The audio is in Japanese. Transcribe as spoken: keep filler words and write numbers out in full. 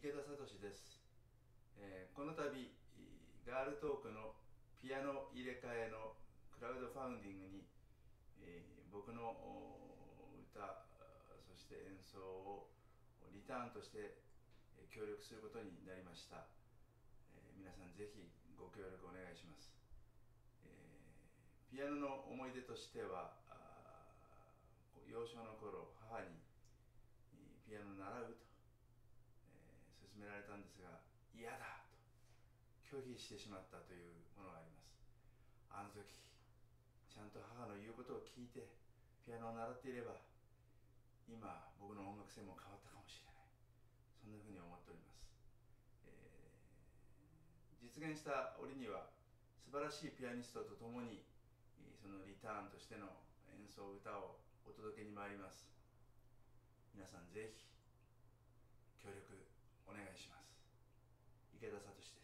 池田聡です、えー、この度ガールトークのピアノ入れ替えのクラウドファウンディングに、えー、僕の歌そして演奏をリターンとして協力することになりました、えー、皆さんぜひご協力お願いします、えー、ピアノの思い出としては幼少の頃母にピアノを習うと勧められたんですが、嫌だと拒否してしまったというものがあります。あの時ちゃんと母の言うことを聞いてピアノを習っていれば今僕の音楽性も変わったかもしれない、そんなふうに思っております、えー、実現した折には素晴らしいピアニストと共にそのリターンとしての演奏歌をお届けに参ります。皆さんぜひ協力お願いします。池田聡です。